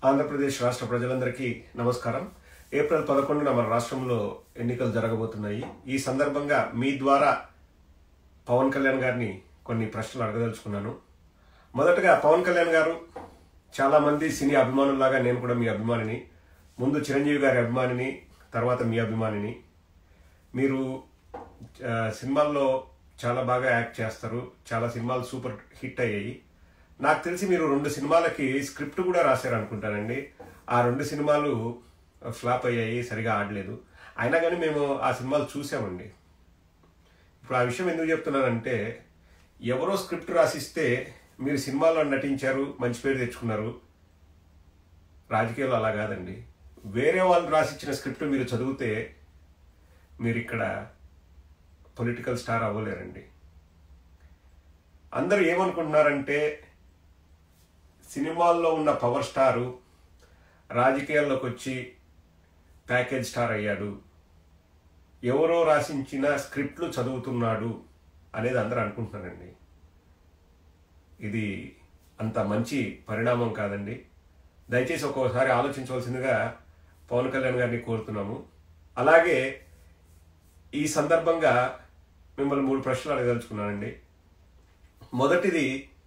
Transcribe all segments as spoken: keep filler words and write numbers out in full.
ఆంధ్రప్రదేశ్ రాష్ట్ర ప్రజలందరికీ నమస్కారం. ఏప్రిల్ పదకొండున మన రాష్ట్రంలో ఎన్నికలు జరగబోతున్నాయి. ఈ సందర్భంగా మీ ద్వారా పవన్ కళ్యాణ్ గారిని కొన్ని ప్రశ్నలు అడగదలుచుకున్నాను. మొదటగా పవన్ కళ్యాణ్ గారు చాలా మంది సినీ అభిమానుల్లాగా నేను కూడా మీ అభిమానిని. ముందు చిరంజీవి గారి అభిమానిని, తర్వాత మీ అభిమానిని. మీరు సినిమాల్లో చాలా బాగా యాక్ట్ చేస్తారు. చాలా సినిమాలు సూపర్ హిట్ అయ్యాయి. నాకు తెలిసి మీరు రెండు సినిమాలకి స్క్రిప్ట్ కూడా రాశారు అనుకుంటానండి. ఆ రెండు సినిమాలు ఫ్లాప్ అయ్యాయి, సరిగా ఆడలేదు. అయినా కానీ మేము ఆ సినిమాలు చూసామండి. ఇప్పుడు ఆ విషయం ఎందుకు చెప్తున్నానంటే, ఎవరో స్క్రిప్ట్ రాసిస్తే మీరు సినిమాల్లో నటించారు, మంచి పేరు తెచ్చుకున్నారు. రాజకీయాలు అలా కాదండి. వేరే వాళ్ళు రాసిచ్చిన స్క్రిప్ట్ మీరు చదివితే మీరు ఇక్కడ పొలిటికల్ స్టార్ అవ్వలేరండి. అందరూ ఏమనుకుంటున్నారంటే, సినిమాల్లో ఉన్న పవర్ స్టారు రాజకీయాల్లోకి వచ్చి ప్యాకేజ్ స్టార్ అయ్యాడు, ఎవరో రాసించిన స్క్రిప్ట్లు చదువుతున్నాడు అనేది అందరూ అనుకుంటున్నారండి. ఇది అంత మంచి పరిణామం కాదండి. దయచేసి ఒక్కోసారి ఆలోచించవలసిందిగా పవన్ కళ్యాణ్ గారిని కోరుతున్నాము. అలాగే ఈ సందర్భంగా మిమ్మల్ని మూడు ప్రశ్నలు అడగదలుచుకున్నానండి. మొదటిది,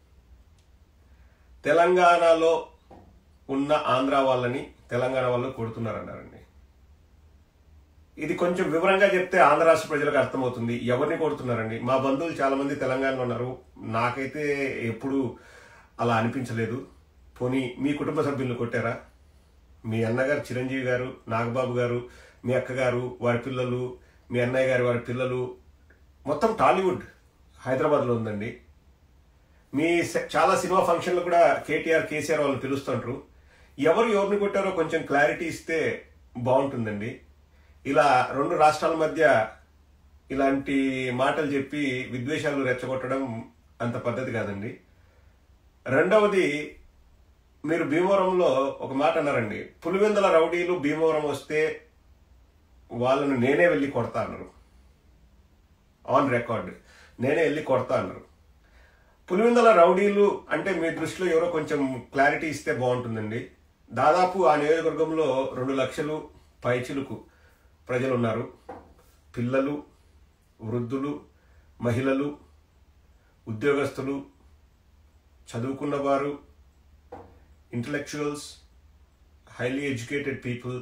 తెలంగాణలో ఉన్న ఆంధ్ర వాళ్ళని తెలంగాణ వాళ్ళు కొడుతున్నారన్నారండి. ఇది కొంచెం వివరంగా చెప్తే ఆంధ్ర రాష్ట్ర ప్రజలకు అర్థమవుతుంది. ఎవరిని కొడుతున్నారండి? మా బంధువులు చాలా మంది తెలంగాణలో ఉన్నారు. నాకైతే ఎప్పుడు అలా అనిపించలేదు. పోనీ మీ కుటుంబ సభ్యులను కొట్టారా? మీ అన్నగారు చిరంజీవి గారు, నాగబాబు గారు, మీ అక్కగారు, వారి పిల్లలు, మీ అన్నయ్య గారు, వారి పిల్లలు, మొత్తం టాలీవుడ్ హైదరాబాద్లో ఉందండి. మీ చాలా సినిమా ఫంక్షన్లు కూడా కేటీఆర్, కేసీఆర్ వాళ్ళని పిలుస్తుంటారు. ఎవరు ఎవరిని కొట్టారో కొంచెం క్లారిటీ ఇస్తే బాగుంటుందండి. ఇలా రెండు రాష్ట్రాల మధ్య ఇలాంటి మాటలు చెప్పి విద్వేషాలు రెచ్చగొట్టడం అంత పద్ధతి కాదండి. రెండవది, మీరు భీమవరంలో ఒక మాట అన్నారండి, పులివెందుల రౌడీలు భీమవరం వస్తే వాళ్ళను నేనే వెళ్ళి కొడతా అన్నారు. ఆన్ రికార్డ్ నేనే వెళ్ళి కొడతా అన్నారు. పులివెందుల రౌడీలు అంటే మీ దృష్టిలో ఎవరో కొంచెం క్లారిటీ ఇస్తే బాగుంటుందండి. దాదాపు ఆ నియోజకవర్గంలో రెండు లక్షలు పైచిలుకు ప్రజలు ఉన్నారు. పిల్లలు, వృద్ధులు, మహిళలు, ఉద్యోగస్తులు, చదువుకున్న వారు, ఇంటలెక్చువల్స్, హైలీ ఎడ్యుకేటెడ్ పీపుల్,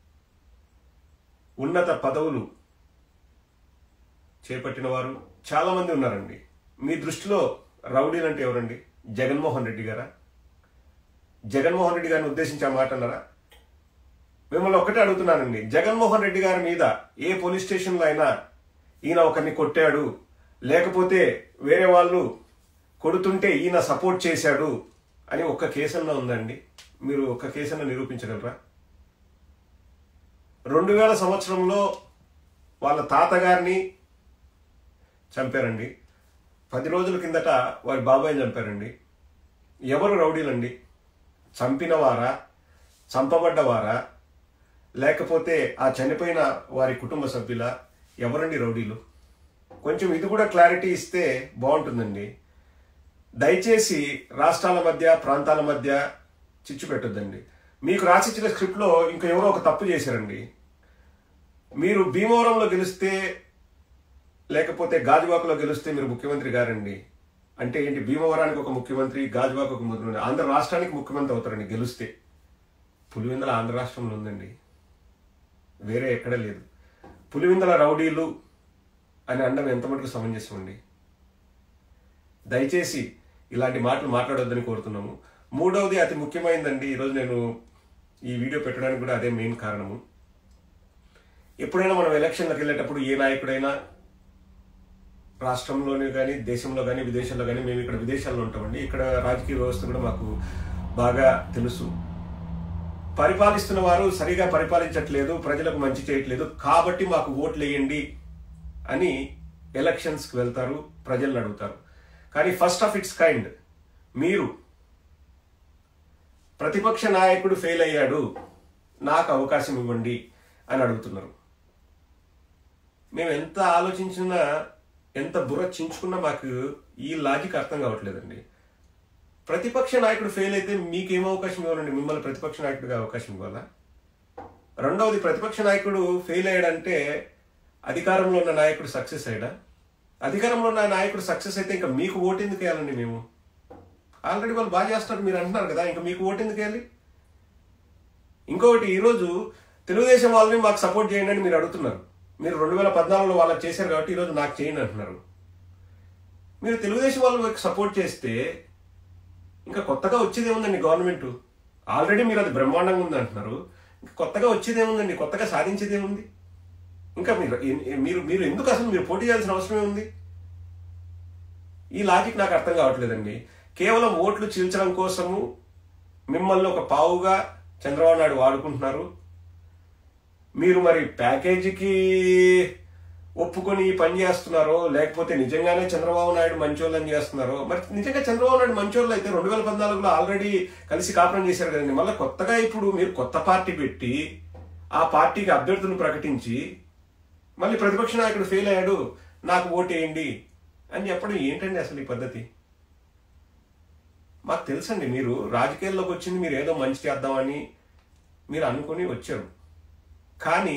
ఉన్నత పదవులు చేపట్టిన వారు చాలా మంది ఉన్నారండి. మీ దృష్టిలో రౌడీలు అంటే ఎవరండి? జగన్మోహన్ రెడ్డి గారా? జగన్మోహన్ రెడ్డి గారిని ఉద్దేశించి ఆ మాట అన్నారా? మిమ్మల్ని ఒక్కటే అడుగుతున్నానండి, జగన్మోహన్ రెడ్డి గారి మీద ఏ పోలీస్ స్టేషన్లో అయినా ఈయన ఒకరిని కొట్టాడు, లేకపోతే వేరే వాళ్ళు కొడుతుంటే ఈయన సపోర్ట్ చేశాడు అని ఒక్క కేసన్నా ఉందండి? మీరు ఒక్క కేసన్నా నిరూపించగలరా? రెండు వేల సంవత్సరంలో వాళ్ళ తాతగారిని చంపారండి. పది రోజుల కిందట వారి బాబాయిని చంపారండి. ఎవరు రౌడీలండి? చంపినవారా, చంపబడ్డవారా, లేకపోతే ఆ చనిపోయిన వారి కుటుంబ సభ్యుల? ఎవరండి రౌడీలు? కొంచెం ఇది కూడా క్లారిటీ ఇస్తే బాగుంటుందండి. దయచేసి రాష్ట్రాల మధ్య, ప్రాంతాల మధ్య చిచ్చు పెట్టొద్దండి. మీకు రాసిచ్చిన స్క్రిప్ట్లో ఇంకా ఎవరో ఒక తప్పు చేశారండి. మీరు భీమవరంలో గెలిస్తే, లేకపోతే గాజువాకలో గెలిస్తే మీరు ముఖ్యమంత్రి గారండి. అంటే ఏంటి? భీమవరానికి ఒక ముఖ్యమంత్రి, గాజువాక ఒక ముఖ్యమంత్రి, ఆంధ్ర రాష్ట్రానికి ముఖ్యమంత్రి అవుతారండి గెలిస్తే. పులివెందుల ఆంధ్ర రాష్ట్రంలో ఉందండి, వేరే ఎక్కడ లేదు. పులివెందుల రౌడీలు అని అనడం ఎంత మటుకు సమంజసం అండి? దయచేసి ఇలాంటి మాటలు మాట్లాడొద్దని కోరుతున్నాము. మూడవది, అతి ముఖ్యమైనదండి, ఈరోజు నేను ఈ వీడియో పెట్టడానికి కూడా అదే మెయిన్ కారణము. ఎప్పుడైనా మనం ఎలక్షన్లకు వెళ్ళేటప్పుడు ఏ నాయకుడైనా రాష్ట్రంలోనే కానీ, దేశంలో కానీ, విదేశాల్లో కానీ, మేము ఇక్కడ విదేశాల్లో ఉంటామండి, ఇక్కడ రాజకీయ వ్యవస్థ కూడా మాకు బాగా తెలుసు. పరిపాలిస్తున్న వారు సరిగా పరిపాలించట్లేదు, ప్రజలకు మంచి చేయట్లేదు, కాబట్టి మాకు ఓట్లు వేయండి అని ఎలక్షన్స్కి వెళ్తారు, ప్రజలను అడుగుతారు. కానీ ఫస్ట్ ఆఫ్ ఇట్స్ కైండ్ మీరు ప్రతిపక్ష నాయకుడు ఫెయిల్ అయ్యాడు, నాకు అవకాశం ఇవ్వండి అని అడుగుతున్నారు. మేము ఎంత ఆలోచించినా, ఎంత బుర్ర చించుకున్నా మాకు ఈ లాజిక్ అర్థం కావట్లేదండి. ప్రతిపక్ష నాయకుడు ఫెయిల్ అయితే మీకేం అవకాశం ఇవ్వాలండి? మిమ్మల్ని ప్రతిపక్ష నాయకుడిగా అవకాశం ఇవ్వాలా? రెండవది, ప్రతిపక్ష నాయకుడు ఫెయిల్ అయ్యాడంటే అధికారంలో ఉన్న నాయకుడు సక్సెస్ అయ్యాడా? అధికారంలో ఉన్న నాయకుడు సక్సెస్ అయితే ఇంకా మీకు ఓటు ఎందుకు వేయాలండి? మేము ఆల్రెడీ వాళ్ళు బాగా చేస్తున్నారు మీరు అంటున్నారు కదా, ఇంకా మీకు ఓటు ఎందుకు వేయాలి? ఇంకొకటి, ఈరోజు తెలుగుదేశం వాళ్ళని మాకు సపోర్ట్ చేయండి అని మీరు అడుగుతున్నారు. మీరు రెండు వేల పద్నాలుగులో వాళ్ళకి చేశారు కాబట్టి ఈరోజు నాకు చేయండి అంటున్నారు. మీరు తెలుగుదేశం వాళ్ళకి సపోర్ట్ చేస్తే ఇంకా కొత్తగా వచ్చేది ఏముందండి? గవర్నమెంట్ ఆల్రెడీ మీరు అది బ్రహ్మాండంగా ఉంది అంటున్నారు. ఇంకా కొత్తగా వచ్చేది ఏముందండి? కొత్తగా సాధించేది ఏముంది? ఇంకా మీరు మీరు మీరు ఎందుకు అసలు మీరు పోటీ చేయాల్సిన అవసరమే ఉంది? ఈ లాజిక్ నాకు అర్థం కావట్లేదండి. కేవలం ఓట్లు చీల్చడం కోసము మిమ్మల్ని ఒక పావుగా చంద్రబాబు నాయుడు వాడుకుంటున్నారు. మీరు మరి ప్యాకేజీకి ఒప్పుకొని పని చేస్తున్నారో లేకపోతే నిజంగానే చంద్రబాబు నాయుడు మంచోళ్ళని చేస్తున్నారో? మరి నిజంగా చంద్రబాబు నాయుడు మంచోళ్ళు అయితే రెండు వేల పద్నాలుగులో ఆల్రెడీ కలిసి కాపురం చేశారు కదండి. మళ్ళీ కొత్తగా ఇప్పుడు మీరు కొత్త పార్టీ పెట్టి ఆ పార్టీకి అభ్యర్థులను ప్రకటించి మళ్ళీ ప్రతిపక్ష నాయకుడు ఫెయిల్ అయ్యాడు నాకు ఓటేయండి అని చెప్పడం ఏంటండి అసలు ఈ పద్ధతి? మాకు తెలుసండి మీరు రాజకీయాల్లోకి వచ్చింది మీరు ఏదో మంచి చేద్దామని మీరు అనుకుని వచ్చారు. కానీ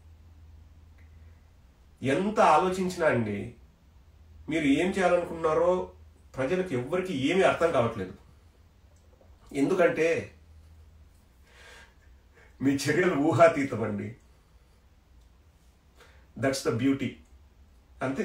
ఎంత ఆలోచించినా అండి మీరు ఏం చేయాలనుకున్నారో ప్రజలకు ఎవ్వరికి ఏమీ అర్థం కావట్లేదు. ఎందుకంటే మీ చర్యలు ఊహాతీతం అండి. That's the beauty. అంతే,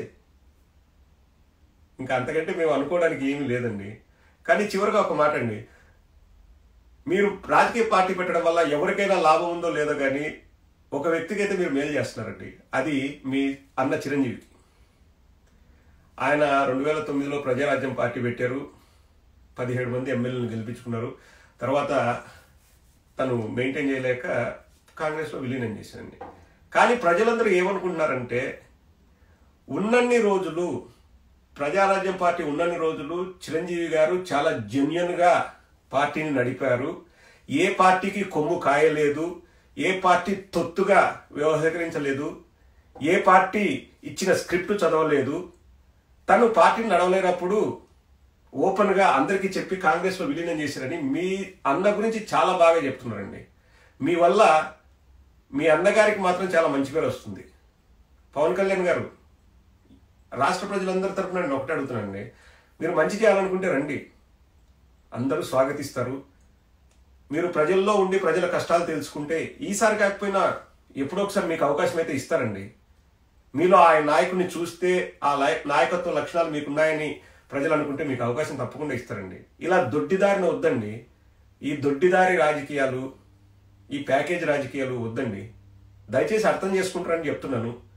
ఇంకా అంతకంటే మేము అనుకోవడానికి ఏమీ లేదండి. కానీ చివరిగా ఒక మాట అండి, మీరు రాజకీయ పార్టీ పెట్టడం వల్ల ఎవరికైనా లాభం ఉందో లేదో కానీ ఒక వ్యక్తికి అయితే మీరు మేలు చేస్తున్నారండి. అది మీ అన్న చిరంజీవికి. ఆయన రెండు వేల తొమ్మిదిలో ప్రజారాజ్యం పార్టీ పెట్టారు, పదిహేడు మంది ఎమ్మెల్యేలను గెలిపించుకున్నారు. తర్వాత తను మెయింటైన్ చేయలేక కాంగ్రెస్లో విలీనం చేశారండి. కానీ ప్రజలందరూ ఏమనుకుంటున్నారంటే ఉన్నన్ని రోజులు ప్రజారాజ్యం పార్టీ ఉన్నన్ని రోజులు చిరంజీవి గారు చాలా జెన్యున్గా పార్టీని నడిపారు. ఏ పార్టీకి కొమ్ము కాయలేదు, ఏ పార్టీ తొత్తుగా వ్యవహరించలేదు, ఏ పార్టీ ఇచ్చిన స్క్రిప్ట్ చదవలేదు. తను పార్టీని నడవలేనప్పుడు ఓపెన్గా అందరికీ చెప్పి కాంగ్రెస్లో విలీనం చేశారని మీ అన్న గురించి చాలా బాగా చెప్తున్నారండి. మీ వల్ల మీ అన్నగారికి మాత్రం చాలా మంచి పేరు వస్తుంది. పవన్ కళ్యాణ్ గారు, రాష్ట్ర ప్రజలందరి తరఫున నేను ఒకటే అడుగుతున్నానండి, మీరు మంచి చేయాలనుకుంటే రండి, అందరూ స్వాగతిస్తారు. మీరు ప్రజల్లో ఉండి ప్రజల కష్టాలు తెలుసుకుంటే ఈసారి కాకపోయినా ఎప్పుడో ఒకసారి మీకు అవకాశం అయితే ఇస్తారండి. మీలో ఆ నాయకుడిని చూస్తే ఆ నాయకత్వ లక్షణాలు మీకున్నాయని ప్రజలు అనుకుంటే మీకు అవకాశం తప్పకుండా ఇస్తారండి. ఇలా దొడ్డిదారిని వద్దండి. ఈ దొడ్డిదారి రాజకీయాలు, ఈ ప్యాకేజ్ రాజకీయాలు వద్దండి. దయచేసి అర్థం చేసుకుంటారని చెప్తున్నాను.